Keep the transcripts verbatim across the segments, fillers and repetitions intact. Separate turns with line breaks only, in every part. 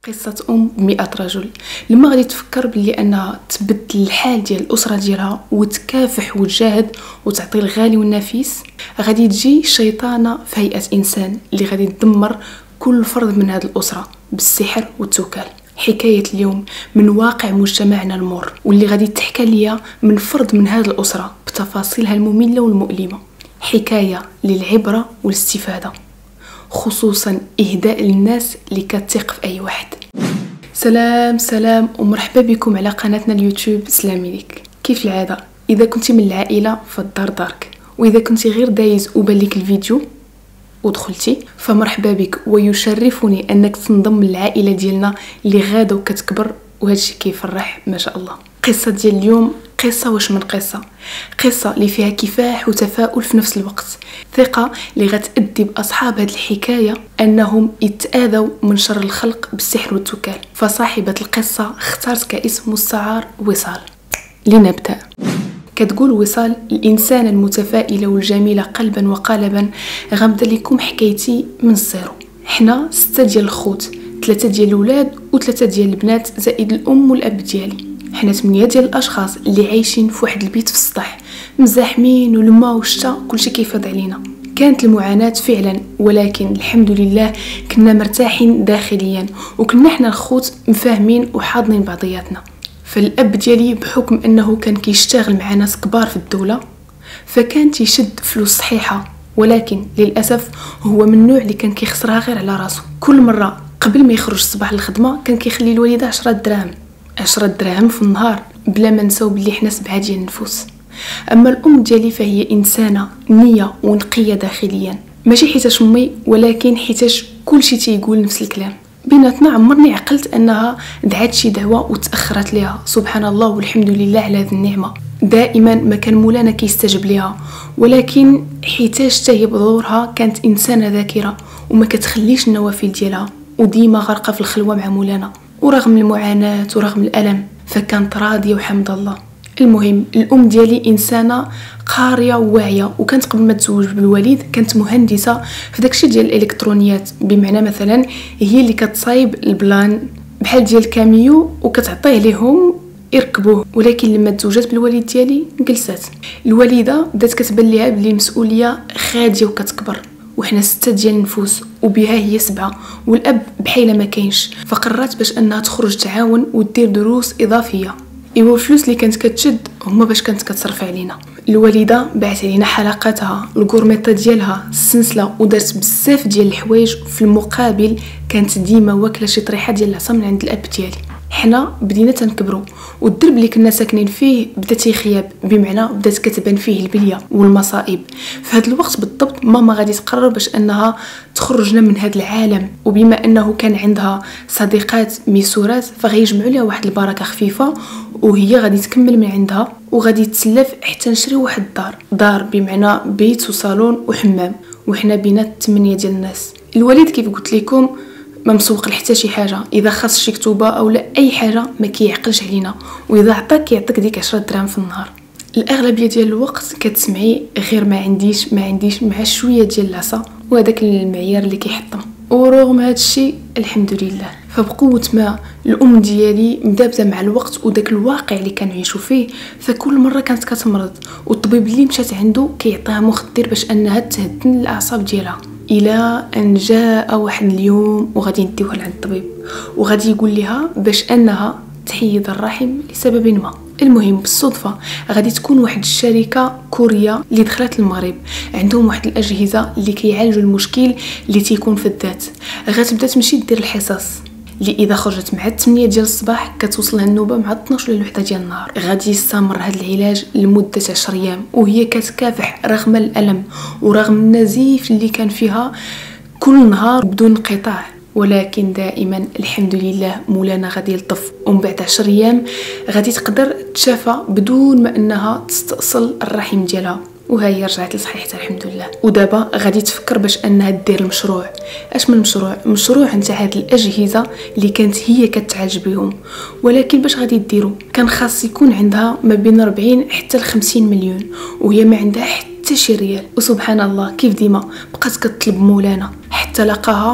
قصة أم بمئة رجل. لما غادي تفكر بلي أنها تبدل الحال ديال الأسرة ديالها وتكافح وتجاهد وتعطي الغالي والنفيس، غادي تجي شيطانة في هيئة إنسان اللي غادي تدمر كل فرد من هذه الأسرة بالسحر والتوكال. حكاية اليوم من واقع مجتمعنا المر، واللي غادي تحكى ليا من فرد من هذه الأسرة بتفاصيلها المملة والمؤلمة. حكاية للعبرة والاستفادة، خصوصا إهداء للناس اللي كتثق في أي واحد. سلام سلام ومرحبا بكم على قناتنا اليوتيوب سلامي ليك. كيف العادة، إذا كنتي من العائلة فالدار دارك، وإذا كنتي غير دايز وبالك الفيديو ودخلتي فمرحبا بك، ويشرفني أنك تنضم للعائلة ديالنا اللي غادا وكتكبر، وهادشي كيفرح ما شاء الله. قصة ديال اليوم قصة واش من قصة قصة اللي فيها كفاح وتفاؤل في نفس الوقت، ثقة اللي غتأدي بأصحاب هذه الحكاية أنهم يتآذوا من شر الخلق بالسحر والتوكال. فصاحبة القصة اختارت كاسم مستعار وصال. لنبدأ. كتقول وصال: الإنسانة المتفائلة والجميلة قلبا وقالبا غامضة لكم حكايتي من الزيرو. حنا ستة ديال الخوت، ثلاثة ديال الولاد وثلاثة ديال البنات زائد الأم والأب ديالي. حنا ثمانية ديال الاشخاص اللي عايشين في واحد البيت في السطح، مزاحمين والماء والشتا كلشي كيفاض علينا. كانت المعاناة فعلا، ولكن الحمد لله كنا مرتاحين داخليا، وكنا حنا الخوت مفاهمين وحاضنين بعضياتنا. فالاب ديالي بحكم انه كان كيشتغل مع ناس كبار في الدولة فكان تيشد فلوس صحيحة، ولكن للاسف هو من النوع اللي كان كيخسرها غير على راسه. كل مرة قبل ما يخرج الصباح للخدمة كان كيخلي الوالده عشرة دراهم عشرة دراهم في النهار، بلا ما نساو بلي حنا سبعة ديال النفوس. اما الام ديالي فهي انسانه نيه ونقيه داخليا، ماشي حيتاش امي ولكن حيتاش كلشي تيقول نفس الكلام. بيناتنا عمرني عقلت انها دعات شي دعوه وتاخرت ليها، سبحان الله والحمد لله على هذه النعمه. دائما ما كان مولانا كيستجب ليها، ولكن حيتاش تهي بدورها كانت انسانه ذاكره وما كتخليش النوافل ديالها، وديما غارقه في الخلوه مع مولانا. ورغم المعاناة ورغم الألم فكانت راضية وحمد الله. المهم الأم ديالي إنسانة قارية وواعية، وكانت قبل ما تزوج بالوالد كانت مهندسة في داكشي ديال الإلكترونيات، بمعنى مثلا هي اللي كتصايب البلان بحال ديال الكاميو وكتعطيه ليهم يركبوه. ولكن لما تزوجت بالوالد ديالي جلسات الوالدة بدات كتبان ليها بلي المسؤولية غادية وكتكبر، وحنا ستة ديال النفوس وبها هي سبعة، والاب بحيله ما كاينش. فقررت باش انها تخرج تعاون ودير دروس اضافيه. ايوا الفلوس اللي كانت كتشد هما باش كانت كتصرف علينا. الوالده باعت علينا حلقاتها، الكورميطه ديالها، السلسله، ودارت بزاف ديال الحوايج. في المقابل كانت ديما واكله شي طريحه ديال العصا من عند الاب ديالي. حنا بدينا تنكبروا، والدرب اللي كنا ساكنين فيه بدا تيخياب، بمعنى بدات كتبان فيه البليه والمصائب. في هذا الوقت بالضبط ماما غادي تقرر باش انها تخرجنا من هذا العالم، وبما انه كان عندها صديقات ميسورات فغيجمعوا لها واحد البركه خفيفه، وهي غادي تكمل من عندها وغادي تسلف حتى نشري واحد الدار دار بمعنى بيت وصالون وحمام، وحنا بينات ثمانية ديال الناس. الوالد كيف قلت لكم ما مسوق لحتى شي حاجه، اذا خاص شي كتوبه او لا اي حاجه ما كيعقلش علينا، واذا عطاك كيعطيك ديك عشرة دراهم في النهار. الاغلبيه ديال الوقت كتسمعي غير ما عنديش ما عنديش مع شويه ديال العصا وهذاك المعيار اللي كيحطم. ورغم هذا الشيء الحمد لله فبقوه ما الام ديالي مدابزه مع الوقت وداك الواقع اللي كنعيشوا فيه. فكل مره كانت كتمرض والطبيب اللي مشات عنده كيعطيها مخدر باش انها تهدن الاعصاب ديالها، الى ان جاء واحد اليوم وغادي نديوها لعند الطبيب وغادي يقول لها باش انها تحيد الرحم لسبب ما. المهم بالصدفه غادي تكون واحد الشركه كوريه اللي دخلت المغرب، عندهم واحد الاجهزه اللي كيعالجوا المشكل اللي تيكون في الذات. غتبدا تمشي دير الحصص اللي اذا خرجت مع ثمانية ديال الصباح كتوصلها النوبه مع اثناش ولا واحدة ديال النهار. غادي يستمر هذا العلاج لمده عشرة ايام وهي كتكافح رغم الالم ورغم النزيف اللي كان فيها كل نهار بدون انقطاع، ولكن دائما الحمد لله مولانا غادي يلطف، ومن بعد عشر ايام غادي تقدر تشافى بدون ما انها تستأصل الرحم ديالها، وها هي رجعت لصحيحتها الحمد لله. ودابا غادي تفكر باش انها دير المشروع. اش من مشروع؟ مشروع نتاع هاد الاجهزه اللي كانت هي كتعالج بهم. ولكن باش غادي ديرو كان خاص يكون عندها ما بين أربعين حتى ل خمسين مليون، وهي ما عندها حتى شي ريال. وسبحان الله كيف ديما بقات كتطلب مولانا حتى لقاها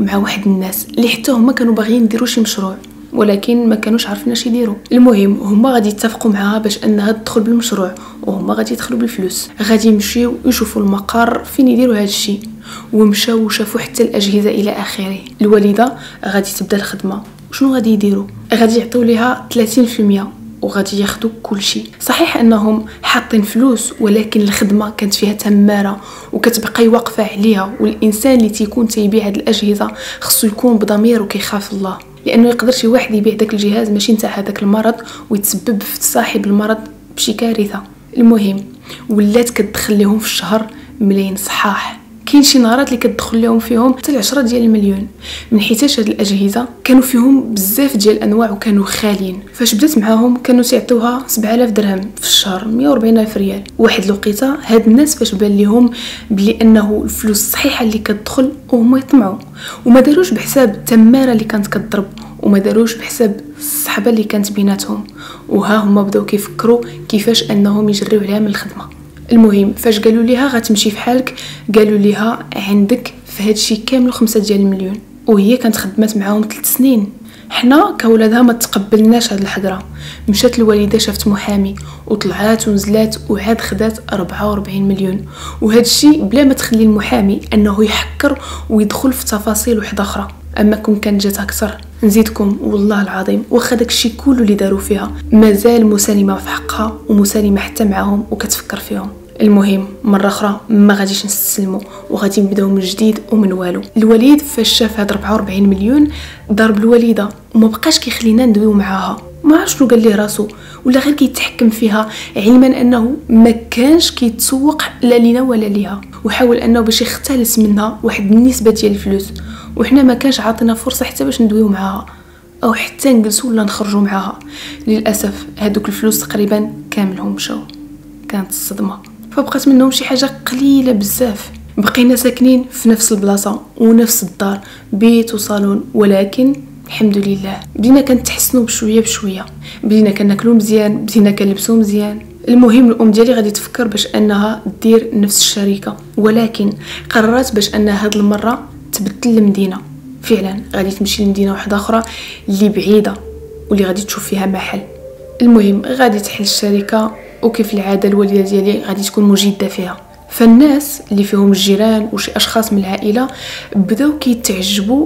مع واحد الناس اللي حتى هما كانوا باغيين يديروا شي مشروع ولكن ما كانوش عارفين اش يديروا. المهم هما غادي يتفقوا معها باش انها تدخل بالمشروع وهما غادي يدخلوا بالفلوس. غادي يمشيو يشوفوا المقر فين يديروا هذا الشيء ومشاو وشافوا حتى الاجهزه الى اخره. الوالده غادي تبدا الخدمه. شنو غادي يديروا؟ غادي يعطيو ليها ثلاثين بالمئة وغادي ياخذوا كل شيء. صحيح انهم حاطين فلوس ولكن الخدمه كانت فيها تماره وكتبقى واقفه عليها، والانسان اللي تيكون تيبيع هذه الاجهزه خصو يكون بضمير وكيخاف الله، لانه يقدر شي واحد يبيع داك الجهاز ماشي نتاع هذاك المرض ويتسبب في صاحب المرض بشي كارثه. المهم ولات كتدخل لهم في الشهر ملايين صحاح. كاين شي نهارات اللي كتدخل لهم فيهم حتى العشرة ديال المليون، من حيتاش هاد الاجهزه كانوا فيهم بزاف ديال الانواع وكانوا خاليين. فاش بدات معاهم كانوا تيعطيوها سبعة آلاف درهم في الشهر، مية وأربعين ألف ريال. واحد الوقيته هاد الناس فاش بان لهم بلي انه الفلوس الصحيحه اللي كتدخل وهما يطمعوا، وما داروش بحساب التماره اللي كانت كتضرب، وما داروش بحساب الصحبه اللي كانت بيناتهم، وها هما بداو كيفكروا كيفاش انهم يجريو عليها من الخدمه. المهم فاش قالوا ليها غتمشي في حالك، قالوا ليها عندك في هذا الشيء كامل خمسة ديال المليون، وهي كانت خدمت معاهم ثلاث سنين. حنا كولادها ما تقبلناش هاد الحضره. مشات الوالده شافت محامي وطلعات ونزلات وعاد خدات أربعة وأربعين مليون، وهذا الشيء بلا ما تخلي المحامي انه يحكر ويدخل في تفاصيل وحده اخرى. اما كون كانت جات اكثر نزيدكم والله العظيم واخا داكشي كله اللي داروا فيها مازال مسالمه في حقها ومسالمه حتى معاهم وكتفكر فيهم. المهم مره اخرى ما غاديش نستسلموا وغادي نبداو من جديد ومن والو. الوليد فاش شاف هاد أربعة وأربعين مليون ضرب الوالده وما بقاش كيخلينا ندويو معاها. ما عرفش شنو قال ليه راسو ولا غير كيتحكم فيها، علما انه ما كانش كيتسوق لا لينا ولا ليها، وحاول انه باش يختلس منها واحد النسبه ديال الفلوس، وحنا ما كانش عاطينا فرصه حتى باش ندويو معاها او حتى نجلسوا ولا نخرجوا معاها. للاسف هذوك الفلوس تقريبا كاملهم مشاو. كانت الصدمه، فبقات منهم شي حاجه قليله بزاف. بقينا ساكنين في نفس البلاصه ونفس الدار، بيت وصالون، ولكن الحمد لله بدينا كنتحسنوا بشويه بشويه، بدينا كناكلوا مزيان، بدينا كنلبسوا مزيان. المهم الام ديالي غادي تفكر باش انها دير نفس الشركه، ولكن قررت باش انها هاد المره تبدل المدينه. فعلا غادي تمشي لمدينه واحده اخرى اللي بعيده واللي غادي تشوف فيها محل. المهم غادي تحل الشركه، وكيف العاده الوالده ديالي غادي تكون مجده فيها. فالناس اللي فيهم الجيران وشي اشخاص من العائله بداو كيتعجبوا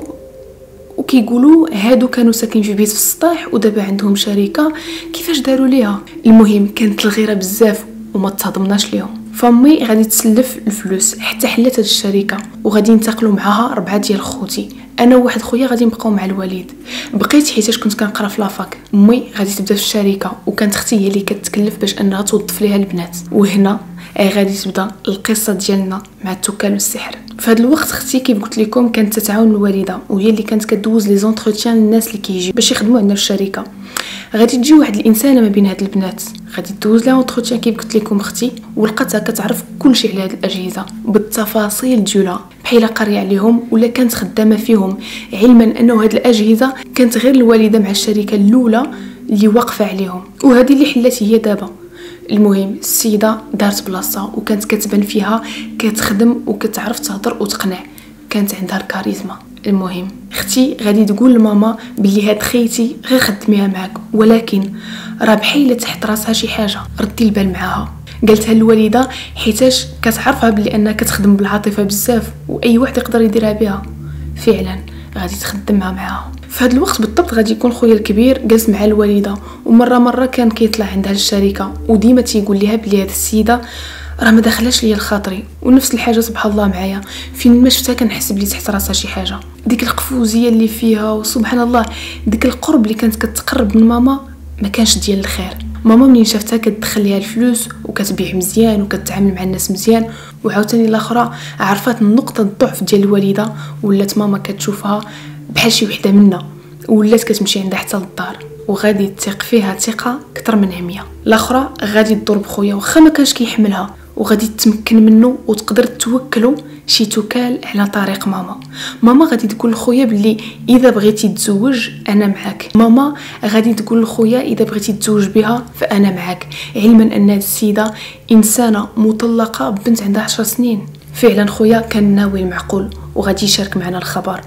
وكيقولوا هادو كانوا ساكنين في بيت في السطح ودابا عندهم شركه، كيفاش داروا ليها؟ المهم كانت الغيره بزاف وما تصادمناش ليهم. فامي غادي تسلف الفلوس حتى حلات هاد الشركه، وغادي ينتقلوا معاها اربعه ديال خوتي. انا وواحد خويا غادي نبقاو مع الوالد. بقيت حيتاش كنت كنقرا في لافاك. امي غادي تبدا في الشركه وكانت اختي هي اللي كتكلف باش انها توظف ليها البنات، وهنا اي غادي تبدا القصه ديالنا مع التكال والسحر. في هذا الوقت اختي كيف قلت لكم كانت تتعاون الوالده، وهي اللي كانت كدوز لي زونتروتيان للناس اللي كيجيو باش يخدموا عندنا في الشركه. غادي تجي واحد الانسانه ما بين هاد البنات، غادي دوز لها اونتروتيان كيف قلت لكم اختي، ولقاتها كتعرف كل شيء على هاد الاجهزه بالتفاصيل ديالها، بحال قاريه عليهم ولا كانت خدامه فيهم، علما انه هاد الاجهزه كانت غير الوالده مع الشركه الاولى اللي واقفه عليهم، وهذه اللي حلات هي دابا. المهم السيده دارت بلاصه وكانت كتبان فيها كتخدم وكتعرف تهضر وتقنع، كانت عندها الكاريزما. المهم اختي غادي تقول لماما بلي هاد خيتي غير خدميها معاك، ولكن راه بحيله تحت راسها شي حاجه، ردي البال معاها. قالتها الوالده حيتاش كتعرفها بلي انها كتخدم بالعاطفه بزاف واي واحد يقدر يديرها بها. فعلا غادي تخدمها معاها. في هذا الوقت بالضبط غادي يكون خويا الكبير جالس مع الوالده، ومره مره كان كيطلع عندها الشركه وديما تيقول لها بلي هذه السيده راه ما داخلاش ليا الخاطري. ونفس الحاجه سبحان الله معايا، فين ما شفتها كنحس بلي تحت راسها شي حاجه، ديك القفوزيه اللي فيها وسبحان الله ديك القرب اللي كانت كتقرب من ماما ما كانش ديال الخير. ماما منين شافتها كتدخل ليها الفلوس وكتبيع مزيان وكتعامل مع الناس مزيان، وعاوتاني الاخرى عرفات نقطه الضعف ديال الوالده، ولات ماما كتشوفها بحال شي وحده منا، ولات كتمشي عندها حتى للدار وغادي تثق فيها ثقه اكثر من هميه. الاخرى غادي تضرب خويا واخا ما كانش كيحملها، وغادي تمكن منه وتقدر توكلو شي توكال على طريق ماما. ماما غادي تقول لخويا بلي اذا بغيتي تزوج انا معاك، ماما غادي تقول لخويا اذا بغيتي تزوج بها فانا معاك، علما ان هذه السيده انسانه مطلقه بنت عندها عشر سنين. فعلا خويا كان ناوي المعقول وغادي يشارك معنا الخبر.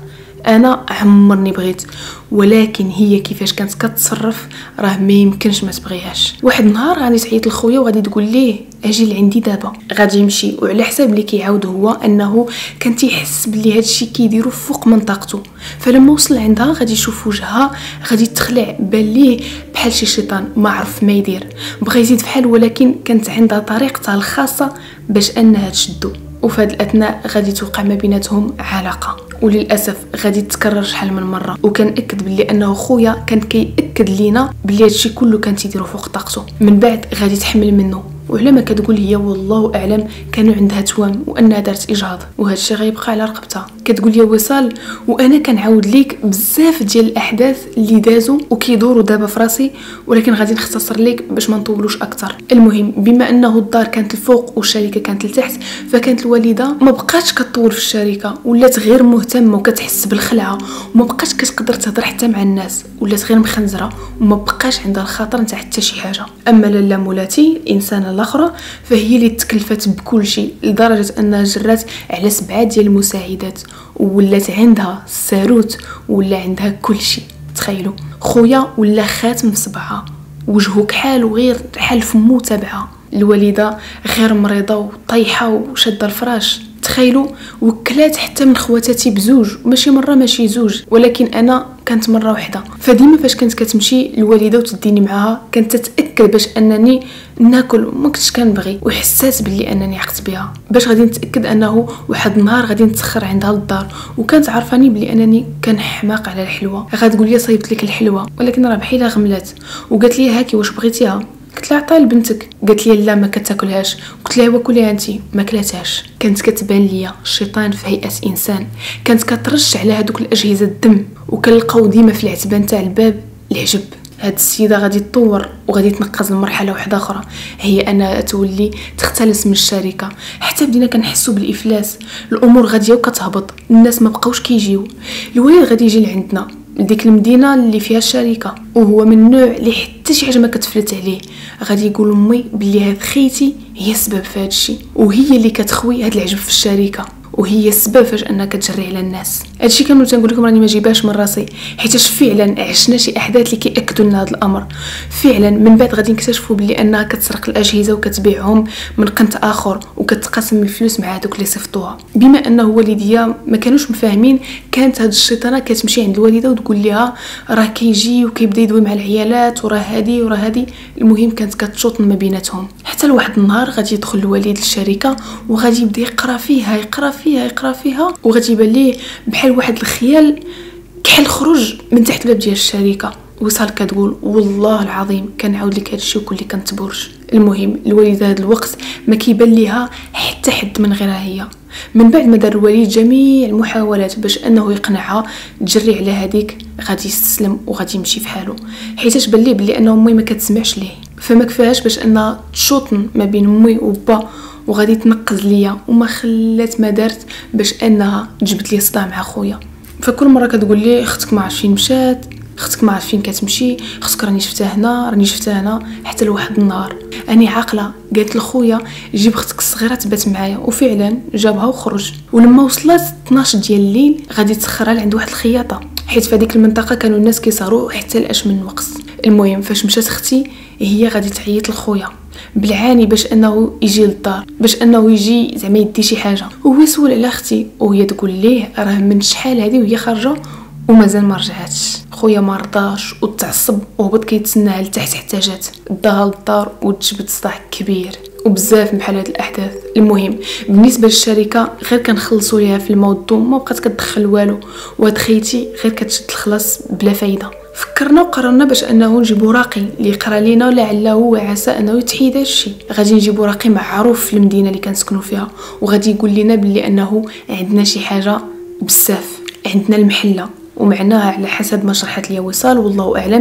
انا عمرني بغيت، ولكن هي كيفاش كانت كتصرف راه ما يمكنش ما تبغيهاش. واحد النهار غادي تعيط لخويا وغادي تقول ليه اجي لعندي دابا، غادي يمشي، وعلى حساب اللي كيعاود هو انه كان تيحس بلي هادشي كيديرو فوق من طاقته. فلما وصل عندها غادي يشوف وجهها غادي تخلع، بان ليه بحال شي شيطان ما عرف ما يدير، بغى يزيد فحال، ولكن كانت عندها طريقتها الخاصه باش انها تشدو. وفي هذا الاثناء غادي توقع ما بيناتهم علاقه، وللاسف غادي تكرر شحال من مره. وكان اكد بلي انه خويا كان كيأكد لينا بلي هادشي كله كان تيديرو فوق طاقته. من بعد غادي تحمل منه، وعلى ما كتقول هي والله اعلم كانوا عندها توام وانها دارت اجهاض، وهذا الشيء غيبقى على رقبتها. كتقول يا وصال وانا كنعاود ليك بزاف ديال الاحداث اللي دازوا وكيدوروا دابا في راسي، ولكن غادي نختصر ليك باش ما نطولوش اكثر. المهم بما انه الدار كانت الفوق والشركه كانت لتحت، فكانت الوالده ما بقاتش كطول في الشركه، ولات غير مهتمه وكتحس بالخلعه، وما بقاتش كتقدر تهضر حتى مع الناس، ولات غير مخنزره وما بقاش عندها الخاطر نتاع حتى شي حاجه. اما لاله مولاتي الانسانه الاخرى فهي اللي تكلفت بكل شيء، لدرجه انها جرات على سبعه ديال المساعدات، ولات عندها الساروت ولا عندها كل شيء. تخيلوا خويا ولا خاتم في صبعها، وجهه كحال وغير حال فمو تبعها. الوالده غير مريضه وطايحه وشاده الفراش. تخيلوا وكلات حتى من خواتاتي بزوج، ماشي مره ماشي زوج، ولكن انا كانت مره واحده. فديما فاش كانت كتمشي الوالده وتديني معاها كانت تتاكد باش انني ناكل، ما كنتش كنبغي، وحسات بلي انني عقت بها باش غادي نتاكد انه واحد النهار غادي نتسخر عندها للدار. وكانت عارفاني بلي انني كنحماق على الحلوه. غتقول لي صايبت لك الحلوه، ولكن راه بحيله غملات، وقالت لي هاكي واش بغيتيها؟ قلت لها عطيها لبنتك. قالت لي لا ما كتاكلهاش. قلت لها وكليها انت، ما كلاتهاش. كانت كتبان ليا الشيطان في هيئه انسان، كانت كترش على هذوك الاجهزه الدم، وكنلقاو ديما في العتبه نتاع الباب العجب. هاد السيده غادي تطور وغادي تنقز لمرحله واحده اخرى، هي انها تولي تختلس من الشركه، حتى بدينا كنحسوا بالافلاس. الامور غاديه وكتهبط، الناس ما بقاوش كيجيو. الوالد غادي يجي لعندنا لديك المدينه اللي فيها الشركه، وهو من النوع اللي حتى شي حاجه ما كتفلت عليه. غادي يقول امي بلي هاد خيتي هي السبب في هاد الشيء، وهي اللي كتخوي هاد العجب في الشركه، وهي السبب فاش انها كتجري على الناس. هادشي كامل تنقول لكم راني ما جيباش من راسي، حيتاش فعلا عشنا شي احداث اللي كياكدوا لنا هذا الامر. فعلا من بعد غادي نكتشفوا بلي انها كتسرق الاجهزه وكتبيعهم من قنت اخر، وكتقاسم الفلوس مع هذوك اللي صيفطوها. بما انه والديا ما كانوش مفاهمين، كانت هاد الشيطانه كتمشي عند الوالده وتقول لها راه كيجي وكيبدا يدوي مع العيالات، وراه هادي وراه هادي. المهم كانت كتشوط ما بيناتهم، حتى لواحد النهار غادي يدخل الوالد للشركه وغادي يبدا يقرا فيها يقرا فيها يقرا فيها وغادي يبان ليه بحال واحد الخيال كحل خرج من تحت الباب ديال الشركه. وصال كتقول والله العظيم كنعاود لك هادشي وكل كنتبرج. المهم الوالده هذا الوقت ما كيبان ليها حتى حد من غيرها هي. من بعد ما دار الوالد جميع المحاولات باش انه يقنعها تجري على هذيك، غادي يستسلم وغادي يمشي في حاله، حيتاش بان ليه بلي انه امي ما كتسمعش ليه. فما كفاهاش باش انها تشوطن ما بين امي وبا، وغادي تنقز ليا، وما خلات ما دارت باش انها جبت لي صداع مع خويا. فكل مره كتقول لي اختك ما عرفت فين مشات، اختك ما عرفت فين كتمشي، اختك راني شفتها هنا راني شفتها هنا. حتى لواحد النهار اني عاقله قالت لخويا جيب اختك الصغيره تبات معايا، وفعلا جابها وخرج. ولما وصلت اثناش ديال الليل غادي تسخرها لعند واحد الخياطه، حيت في هذيك المنطقه كانوا الناس كيسهروا حتى الاش من الوقت. المهم فاش مشات اختي هي غادي تعيط لخويا بالعاني باش انه يجي للدار، باش انه يجي زعما يدي شي حاجه. وهو يسول على اختي وهي تقول ليه راه من شحال هذه وهي خارجه ومازال ما رجعتش. خويا ما رضاش وتعصب وهبط كيتسناها لتحت حتى جات، داها للدار وتجبد صداع كبير وبزاف بحال هاد الاحداث. المهم بالنسبه للشركه غير كنخلصوا ليها في الموضوع، ما بقات كتدخل والو، وهاد خيتي غير كتشد الخلاص بلا فايده. فكرنا وقررنا باش انه نجيبو راقي اللي يقرا لينا لعله وعسى انه يتحيد هادشي. غادي نجيبو راقي معروف في المدينه اللي كنسكنوا فيها، وغادي يقول لنا بلي انه عندنا شي حاجه بزاف، عندنا المحله، ومعناها على حسب ما شرحت لي وصال والله اعلم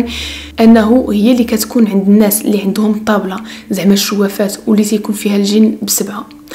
انه هي اللي كتكون عند الناس اللي عندهم طابله زعما الشوافات واللي تيكون فيها الجن بسبعه.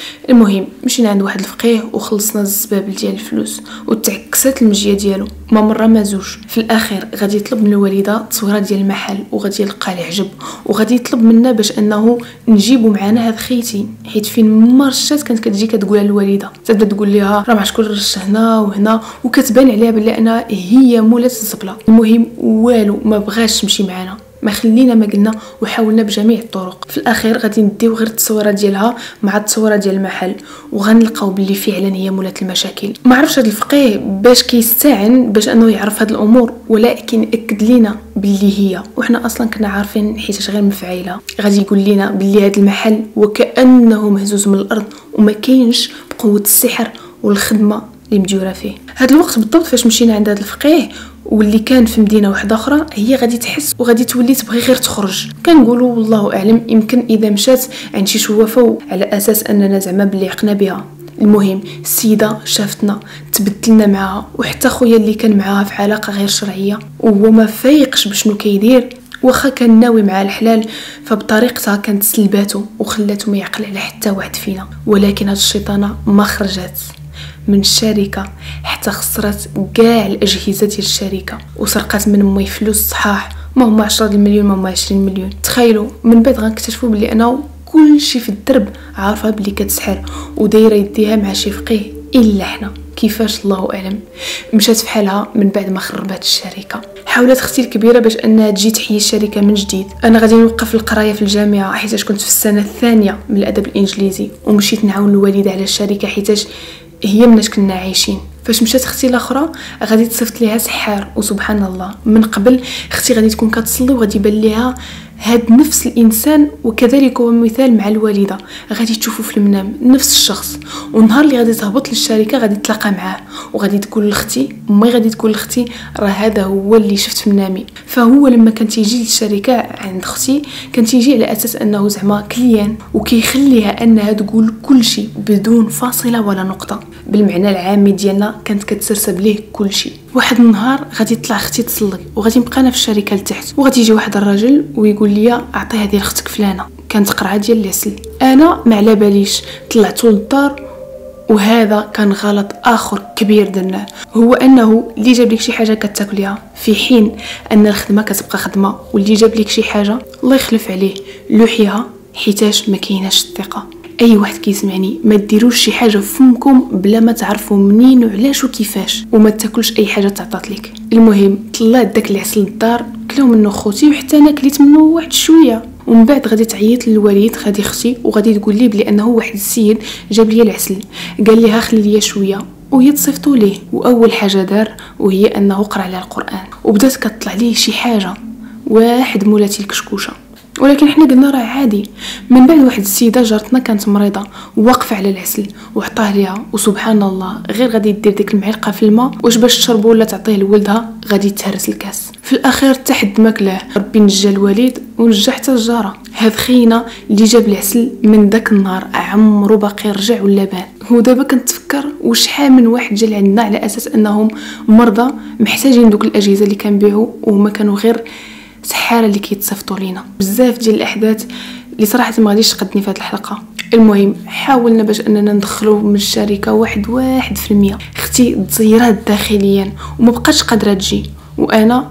المهم مشينا عند واحد الفقيه وخلصنا الزبابل ديال الفلوس وتعكست المجيه ديالو ما مره ما زوج. في الاخير غادي يطلب من الوالده التصويرات ديال المحل وغادي يلقى العجب وغادي يطلب منا باش انه نجيبو معنا هاد خيتي، حيت فين ما رشات كانت كتجي كتقول على الوالده، تبدا تقول لها راه ما عرفتش كل رش هنا وهنا وكتبان عليها بلي انا هي مولات الزبله. المهم والو ما بغاش تمشي معنا، ما خلينا ما قلنا وحاولنا بجميع الطرق. في الاخير غادي نديو غير التصويرات ديالها مع التصويرات ديال المحل وغنلقاو باللي فعلا هي مولات المشاكل. ما عرفش هذا الفقيه باش كيستعن باش انه يعرف هاد الامور، ولكن اكد لينا باللي هي، وحنا اصلا كنا عارفين حيت غير مفعيله. غادي يقول لنا باللي هاد المحل وكانه مهزوز من الارض وما كاينش بقوه السحر والخدمه اللي مديوره فيه. هاد الوقت بالضبط فاش مشينا عند هاد الفقيه واللي كان في مدينه واحده اخرى، هي غادي تحس وغادي تولي تبغي غير تخرج. كنقولوا والله اعلم يمكن اذا مشات عند شي شوافه على اساس اننا زعما باللي عقنا بها. المهم السيده شافتنا تبدلنا معها، وحتى خويا اللي كان معاها في علاقه غير شرعيه وهو ما فايقش بشنو كيدير، واخا كان ناوي مع الحلال فبطريقتها كانت سلباتو وخلاتو ما يعقل على حتى واحد فينا. ولكن هاد الشيطانه ما خرجت من الشركه حتى خسرت كاع الاجهزه ديال الشركه وسرقات من مي فلوس صحاح، ما هما عشرة مليون ما هما عشرين مليون. تخيلوا من بعد غنكتشفوا بلي انا كل شيء في الدرب عارفه بلي كتسحر ودايره يديها مع شي فقيه الا حنا كيفاش الله اعلم. مشات في حالها من بعد ما خربات الشركه. حاولت اختي الكبيره باش انها تجي تحيي الشركه من جديد. انا غادي نوقف القرايه في الجامعه حيت كنت في السنه الثانيه من الادب الانجليزي، ومشيت نعاون الوالده على الشركه حيت هي مناش كنا عايشين. فاش مشات اختي الاخرى غادي تصيفط ليها سحار، وسبحان الله من قبل اختي غادي تكون كتصلي وغادي يبان ليها هاد نفس الانسان، وكذلك هو مثال مع الوالده غادي تشوفوا في المنام نفس الشخص. والنهار اللي غادي تهبط للشركه غادي تلاقى معاه وغادي تقول لاختي مي غادي تقول لاختي راه هذا هو اللي شفت في منامي. فهو لما كان تيجي للشركه عند اختي كان تيجي على اساس انه زعما كليان، وكيخليها انها تقول كل شيء بدون فاصله ولا نقطه، بالمعنى العامي ديالنا كانت كتسرسب ليه كل شيء. واحد النهار غادي تطلع اختي تصلي وغادي نبقى انا في الشركه لتحت، وغادي يجي واحد الراجل ويقول لي اعطي هذه لاختك فلانه كانت قرعه ديال العسل. انا ما على باليش طلعت للدار، وهذا كان غلط اخر كبير درناه، هو انه اللي جاب لك شي حاجه كتاكليها في حين ان الخدمه كتبقى خدمه، واللي جاب لك شي حاجه الله يخلف عليه لوحيها حيتاش ما كايناش الثقه. اي واحد كيسمعني ما ديروش شي حاجه فمكم بلا ما تعرفوا منين وعلاش وكيفاش، وما تاكلش اي حاجه تعطات لك. المهم طلعت داك العسل للدار كلاو منه خوتي وحتى انا كليت منه واحد شويه، ومن بعد غادي تعيط للوالد غادي اختي وغادي تقول لي بلي انه واحد السيد جاب لي العسل قال لي خلي لي شويه، وهي تصيفطوا ليه. واول حاجه دار وهي انه قرا على القران، وبدات كتطلع ليه شي حاجه واحد مولاتي الكشكوشه، ولكن حنا قلنا راه عادي. من بعد واحد السيده جارتنا كانت مريضه واقفه على العسل وعطاه ليها، وسبحان الله غير غادي دير ديك المعلقه في الماء واش باش تشربوا ولا تعطيه لولدها غادي تهرس الكاس. في الاخير تحد ماكله ربي نجا الوالد ونجا حتى الجاره. هاد خينا اللي جاب العسل من داك النهار عمرو باقي رجع ولا بان. هو دابا كنتفكر وشحال من واحد جا لعندنا على اساس انهم مرضى محتاجين دوك الاجهزه اللي كنبيعوا، وهما كانوا غير سحاره اللي كيتصيفطوا لينا. بزاف ديال الاحداث اللي صراحه ما غاديش تقدني في هذه الحلقه. المهم حاولنا باش اننا ندخلوا من الشركه واحد واحد في المية. اختي تزيرات داخليا وما بقاتش قادره تجي، وانا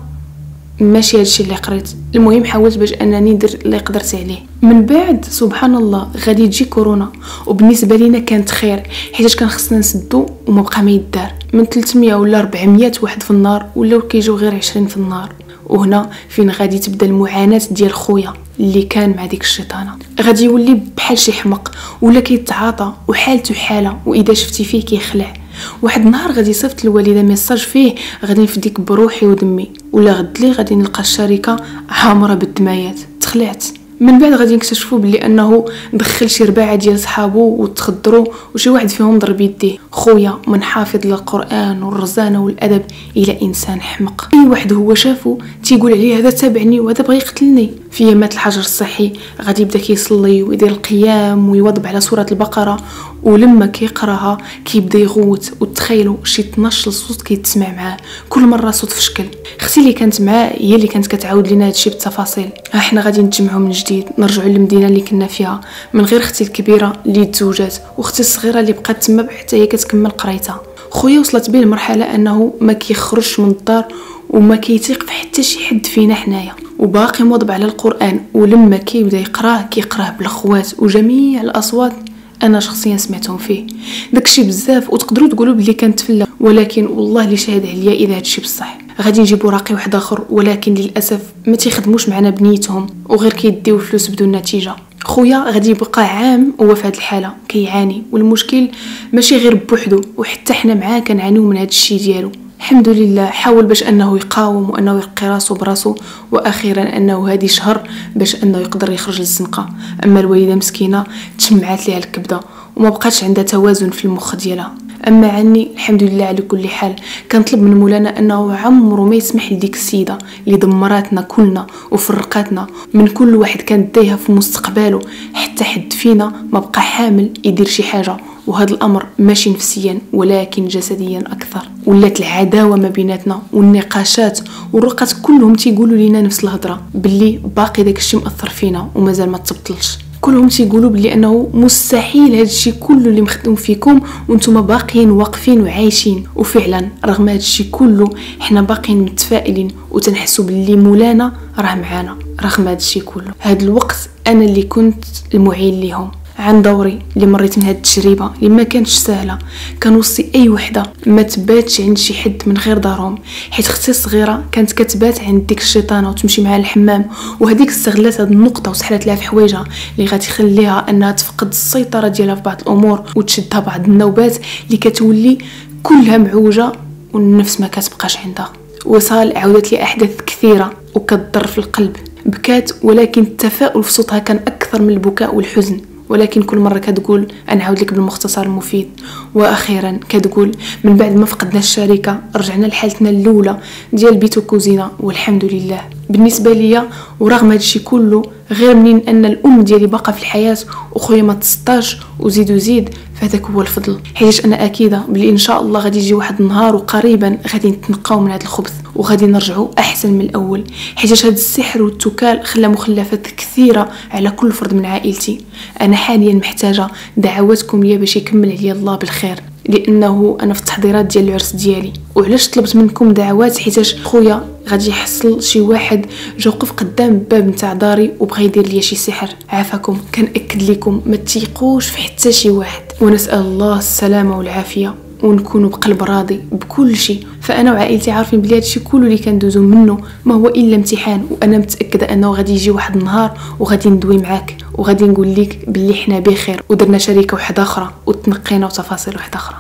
ماشي هادشي اللي قريت. المهم حاولت باش انني ندير اللي قدرت عليه. من بعد سبحان الله غادي تجي كورونا، وبالنسبه لينا كانت خير حيت كان خصنا نسدو وما بقى ما يدار. من ثلاثمية ولا أربعمية واحد في النهار ولاو كيجيو غير عشرين في النهار. وهنا فين غادي تبدا المعاناه ديال خويا اللي كان مع ديك الشيطانه. غادي يولي بحال شي حمق ولا كيتعاطى وحالته حاله، واذا شفتي فيه كيخلع. واحد النهار غادي يصيفط الوالده ميساج فيه غادي نفديك بروحي ودمي، ولا غد لي غادي نلقى الشركه عامره بالدمايات. تخلعت. من بعد غادي نكتشفوا بلي انه دخل شي رباعه ديال صحابو وتخضروا، وشي واحد فيهم ضرب يديه. خويا من حافظ للقران والرزانه والادب الى انسان حمق. اي واحد هو شافو تيقول عليه هذا تابعني وهذا بغى يقتلني. في يامات الحجر الصحي غادي يبدا كيصلي ويدير القيام ويوضب على سوره البقره، ولما كيقراها كيبدا يغوت، وتخيلوا شي اثناش صوت كيتسمع معاه، كل مره صوت في شكل. اختي اللي كانت معاه هي اللي كانت كتعاود لينا هادشي بالتفاصيل. ها حنا غادي نتجمعوا من جديد، نرجعوا للمدينه اللي كنا فيها، من غير اختي الكبيره اللي تزوجات واختي الصغيره اللي بقات تما حتى هي كتكمل قرايتها. خويا وصلت به المرحله انه ما كيخرجش من الدار وما كيثيق في حتى شي حد فينا حنايا، وباقي موضب على القران، ولما كيبدا يقراه كيقراه بالخوات وجميع الاصوات انا شخصيا سمعتهم فيه. داكشي بزاف وتقدروا تقولوا بلي كانت تفلا، ولكن والله اللي شاهد عليا اذا هادشي بصح. غادي نجيبوا راقي واحد اخر، ولكن للاسف ما تيخدموش معنا بنيتهم وغير كيديو فلوس بدون نتيجه. خويا غادي يبقى عام هو في هذه الحاله كيعاني، والمشكل ماشي غير بوحدو، وحتى حنا معاه كنعانيو من هذا الشيء ديالو. الحمد لله حاول باش انه يقاوم وانه يقي راسو براسو، واخيرا انه هذه شهر باش انه يقدر يخرج للزنقه. اما الوالده مسكينه تشمعات ليها الكبده وما بقاتش عندها توازن في المخ ديالها. اما عني الحمد لله على كل حال كنطلب من مولانا انه عمره ما يسمح لديك السيده اللي دمراتنا كلنا وفرقاتنا من كل واحد كان دايها في مستقبله، حتى حد فينا ما بقى حامل يدير شي حاجه. وهذا الامر ماشي نفسيا ولكن جسديا اكثر. ولات العداوه ما بيناتنا والنقاشات والرقات كلهم تيقولوا لينا نفس الهضره، باللي باقي داك الشيء مأثر فينا ومازال ما تبطلش. كلهم تيقولوا بلي انه مستحيل هذا الشيء كله اللي مخدوم فيكم وانتم باقيين واقفين وعايشين. وفعلا رغم هذا الشيء كله حنا باقيين متفائلين وتنحسوا باللي مولانا راه معانا رغم هذا الشيء كله. هذا الوقت انا اللي كنت المعين لهم عن دوري، اللي مريت من هذه التجربه اللي ما كانتش سهله. كنوصي اي وحده ما تباتش عند شي حد من غير دارهم، حيت اختي الصغيره كانت كتبات عند ديك الشيطانه وتمشي معها للحمام، وهذيك استغلات هذه النقطه وسحلت لها في حوايجها اللي غادي يخليها انها تفقد السيطره ديالها في بعض الامور وتشدها بعض النوبات اللي كتولي كلها معوجه والنفس ما كتبقاش عندها. وصال عاودت لي احداث كثيره وكتضر في القلب. بكات ولكن التفاؤل في صوتها كان اكثر من البكاء والحزن، ولكن كل مرة كتقول أنا عاود لك بالمختصر المفيد. وأخيرا كتقول من بعد ما فقدنا الشركة رجعنا لحالتنا الأولى ديال بيت وكوزينة والحمد لله. بالنسبة ليا ورغم هادشي كله غير منين أن الأم ديالي باقا في الحياة وخويا ما تسطاش وزيد وزيد، فهذاك هو الفضل. حيت أنا أكيدة بلي إن شاء الله غادي يجي واحد النهار وقريبا غادي نتنقاو من هذا الخبث وغادي نرجعوا أحسن من الأول، حيت هذا السحر والتكال خلى مخلفات كثيرة على كل فرد من عائلتي. أنا حاليا محتاجة دعواتكم ليا باش يكمل عليا الله بالخير، لانه انا في التحضيرات ديال العرس ديالي. وعلاش طلبت منكم دعوات؟ حيتاش خويا غادي يحصل شي واحد جا وقف قدام الباب نتاع داري وبغى يدير ليا شي سحر. عافاكم كنأكد لكم ما تيقوش في حتى شي واحد، ونسال الله السلامه والعافيه ونكونوا بقلب راضي بكل شيء. فانا وعائلتي عارفين بلي هادشي كله اللي كندوزو منه ما هو الا امتحان، وانا متاكده انه غادي يجي واحد النهار وغادي ندوي معاك وغادي نقول لك بلي حنا بخير ودرنا شركه واحده اخرى وتنقينا وتفاصيل واحده اخرى.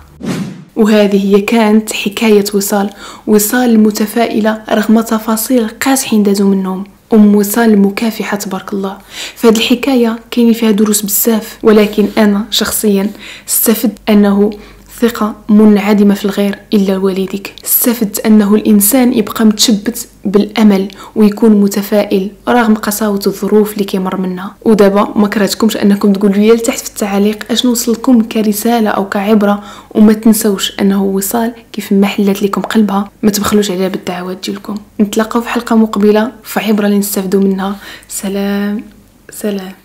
وهذه هي كانت حكايه وصال. وصال المتفائله رغم تفاصيل قاسحين دازو منهم. ام وصال المكافحه تبارك الله. فهاد الحكايه كاين فيها دروس بزاف، ولكن انا شخصيا استفدت انه ثقة منعدمة في الغير إلا والديك. استفدت أنه الإنسان يبقى متشبت بالأمل ويكون متفائل رغم قساوة الظروف اللي كيمر منها. ودابا ما كرهتكمش أنكم تقولوا لي لتحت في التعليق أشنو وصلكم كرسالة أو كعبرة، وما تنسوش أنه وصال كيف ما حلت لكم قلبها ما تبخلوش عليها بالدعوات ديالكم. نتلاقاو في حلقة مقبلة في عبرة اللي نستفدوا منها. سلام سلام.